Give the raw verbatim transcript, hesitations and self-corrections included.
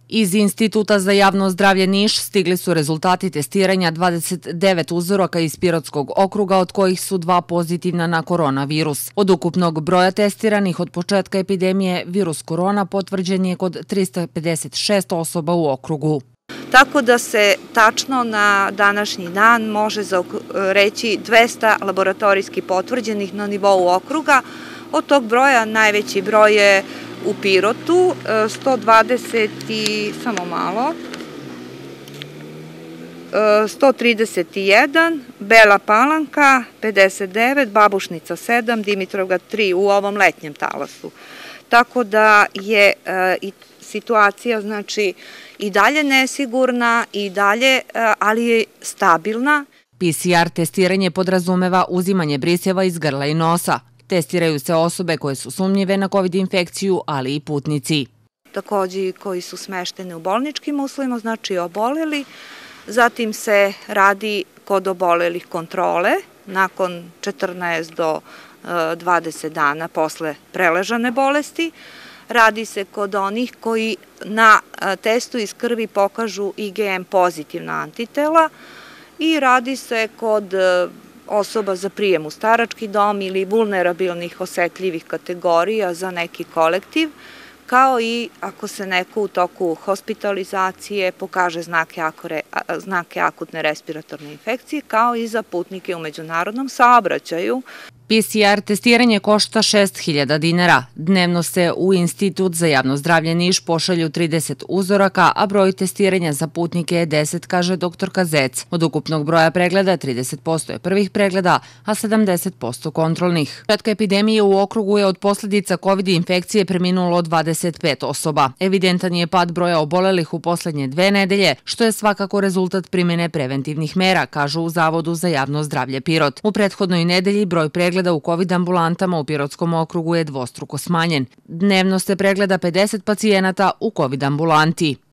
Iz Instituta za javno zdravlje Niš stigli su rezultati testiranja dvadeset devet uzoraka iz Pirotskog okruga, od kojih su dva pozitivna na koronavirus. Od ukupnog broja testiranih od početka epidemije, virus korona potvrđen je kod trista pedeset šest osoba u okrugu. Tako da se tačno na današnji dan može reći dvesta laboratorijski potvrđenih na nivou okruga. Od tog broja najveći broj je u Pirotu, sto dvadeset i, samo malo, sto trideset jedan, Bela Palanka pedeset devet, Babušnica sedam, Dimitrovgrad tri u ovom letnjem talasu. Tako da je i situacija znači i dalje nesigurna i dalje, ali je stabilna. P C R testiranje podrazumeva uzimanje briseva iz grla i nosa. Testiraju se osobe koje su sumnjive na COVID infekciju, ali i putnici. Takođe koji su smešteni u bolničkim uslovima, znači oboleli. Zatim se radi kod obolelih kontrole nakon četrnaest do dvadeset dana posle preležane bolesti. Radi se kod onih koji na testu iz krvi pokažu I G M pozitivna antitela i radi se kod osoba za prijem u starački dom ili vulnerabilnih osetljivih kategorija za neki kolektiv, kao i ako se neko u toku hospitalizacije pokaže znake akutne respiratorne infekcije, kao i za putnike u međunarodnom saobraćaju. P C R testiranje košta šest hiljada dinara. Dnevno se u Institut za javno zdravlje Niš pošalju trideset uzoraka, a broj testiranja za putnike je deset, kaže doktorka Zec. Od ukupnog broja pregleda trideset posto je prvih pregleda, a sedamdeset posto kontrolnih. Početka epidemije u okrugu je od posledica COVID infekcije preminulo dvadeset pet osoba. Evidentan je pad broja obolelih u poslednje dve nedelje, što je svakako rezultat primene preventivnih mera, kažu u Zavodu za javno zdravlje Pirot. U prethodnoj nedelji broj pregleda u COVID ambulantama u Pirotskom okrugu je dvostruko smanjen. Dnevno se pregleda pedeset pacijenata u COVID ambulanti.